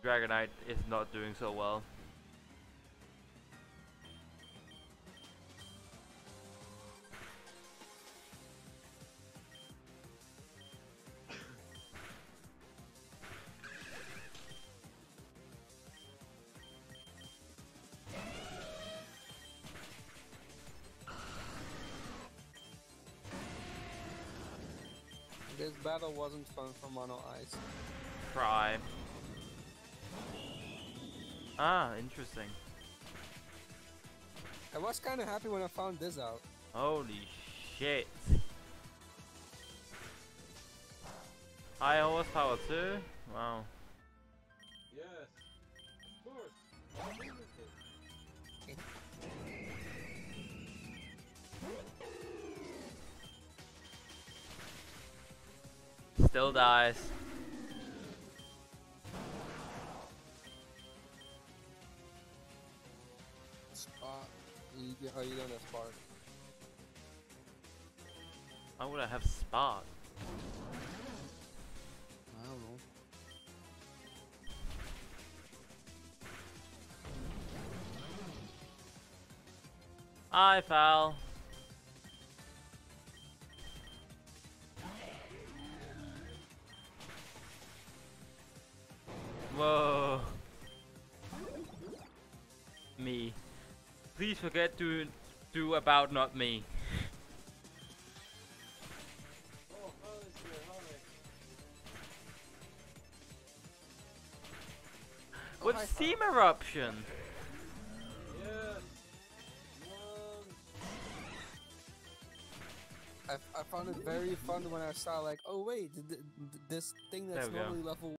Dragonite is not doing so well. This battle wasn't fun for Mono Ice. Try. Ah, interesting. I was kind of happy when I found this out. Holy shit. High horsepower too? Wow. Yes, of course. Still dies. Oh, you don't have Spark. Why would I have Spark? I don't know. Hi, pal. Whoa. Me. Please forget to do about not me. Oh, Holly's here, Holly. What's hi, Steam Eruption? Yes. One. I found it very fun when I saw like, oh wait, this thing that's There we go. normally level